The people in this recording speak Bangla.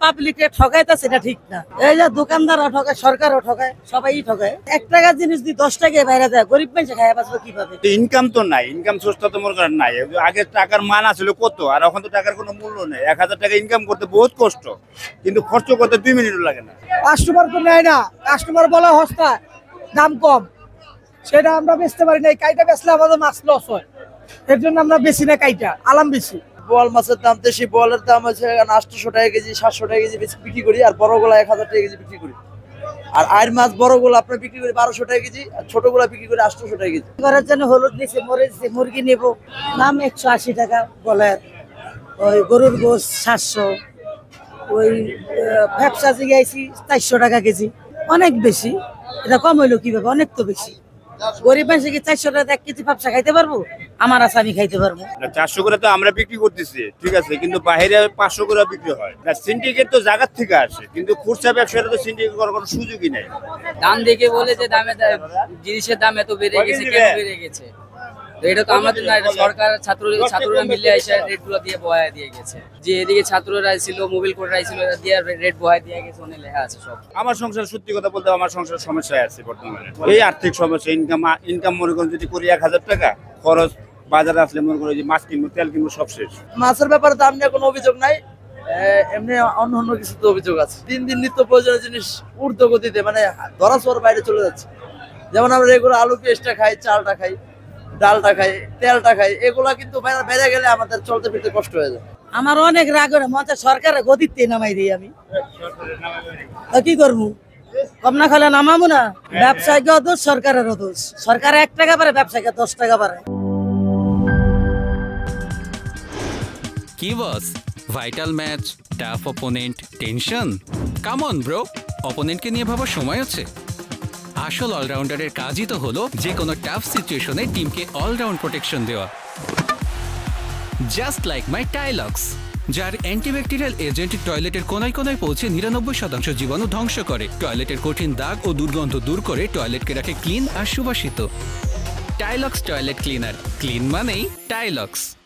পাবলিকে ঠকাইতা সেটা ঠিক না। এই যে দোকানদারও ঠকায়, সরকারও ঠকায়, সবাই ঠকায়। 1 টাকার জিনিস দিয়ে 10 টাকায় বাইরে দেয়, গরিব মানুষ খায় বাঁচবে কিভাবে? ইনকাম তো নাই, ইনকাম সোর্সটা তো মনে করেন নাই। আগে টাকার মান আসলে কত, আর এখন তো টাকার কোনো মূল্য নেই। 1000 টাকা ইনকাম করতে বহুত কষ্ট, কিন্তু খরচ করতে 2 মিনিটও লাগে না। কাস্টমার তো নেয় না, কাস্টমার বলে সস্তা, দাম কম, সেটা আমরা বেচতে পারি না। কাইটা বেচলে আমাদের মাছ লস হয়, এর জন্য আমরা বেশি না, কাইটা আলাম বেশি। বোয়াল মাছের দাম বেশি, বোয়ালের দাম হচ্ছে 800 টাকা কেজি, 700 টাকা কেজি বিক্রি করি, আর বড়গুলা 1000 টাকা কেজি বিক্রি করি। আর আয়ের মাছ বড়গুলো আপনার বিক্রি করি 1200 টাকা কেজি, আর ছোটগুলা বিক্রি করি 800 টাকা কেজি। ঘরের জন্য হলুদ নিচে মরিচ মুরগি নেব, দাম 180 টাকা বলের। ওই গরুর গোশ 700, ওই ব্যবসা জিগাইছি 400 টাকা কেজি, অনেক বেশি। এটা কম হইলো কিভাবে? অনেক তো বেশি। গরিব মানুষ কি 400 টাকা 1 কেজি ব্যবসা খাইতে পারবো? আমার আছে আমি খাইতে পারবো। 400 করে তো আমরা বিক্রি করতেছি, ঠিক আছে, কিন্তু বাইরে 500 করে বিক্রি হয়। না, সিন্ডিকেট তো জায়গার থেকে আসে, কিন্তু খুচরা ব্যবসাটা তো সিন্ডিকেট করার কোনো সুযোগই নাই। দাম দেখে বলে যে জিনিসের দাম এত বেড়ে গেছে, কেন বেড়ে গেছে? তো এটা তো আমাদের না, এটা সরকার ছাত্ররা মিলে এসে রেটগুলো দিয়ে বহায় দিয়ে গেছে। যে এদিকে ছাত্ররা ছিল, মোবাইল কোর্টরা ছিল, দিয়ে রেট বহায় দিয়ে গেছে, অনেক লেখা আছে সব। আমার সংসার, সত্যি কথা বলতে আমার সংসার সমস্যায় আছে বর্তমানে। এই আর্থিক সমস্যা, ইনকাম মনে করেন যদি করি 1000 টাকা, খরচ বাজারে আসলে মনে করি যে মাছ কিনবো, তেল কিনবো, সব শেষ। মাছের ব্যাপারে দাম নিয়ে কোনো অভিযোগ নাই, এমনি অন্য কিছু তো অভিযোগ আছে। দিন দিন নিত্য প্রয়োজনীয় জিনিস ঊর্ধ্ব গতিতে, মানে ধরা ছোঁয়ার বাইরে চলে যাচ্ছে। যেমন আমরা রেগুলার আলু পেঁয়াজটা খাই, চালটা খাই, ডালটা খাই, তেলটা খাই, এগুলা কিন্তু বেড়ে গেলে আমাদের চলতে ফিরতে কষ্ট হয়ে যায়। আমার অনেক রাগ করে মনে সরকারের গদিতে নামাই দিই আমি, কি করবো? কম না খালে নামাবো না। ব্যবসায়ীকেও দোষ, সরকারেরও দোষ। সরকার 1 টাকা পারে, ব্যবসায়ীকে 10 টাকা পারে। কি boss, vital match, tough opponent, tension? Come on bro, অপোনেন্টকে নিয়ে ভাবার সময় আছে। আসল অলরাউন্ডারের কাজই তো হলো যে কোনো টাফ সিচুয়েশনে টিমকে অলরাউন্ড প্রোটেকশন দেওয়া। জাস্ট লাইক মাই টাইলক্স, যার অ্যান্টিব্যাকটেরিয়াল এজেন্ট টয়লেটের কোনায় কোনায় পৌঁছে 99% জীবাণু ধ্বংস করে, টয়লেটের কঠিন দাগ ও দুর্গন্ধ দূর করে টয়লেটকে রাখে ক্লিন আর সুবাসিত। টাইলক্স টয়লেট ক্লিনার, ক্লিন মানেই টাইলক্স।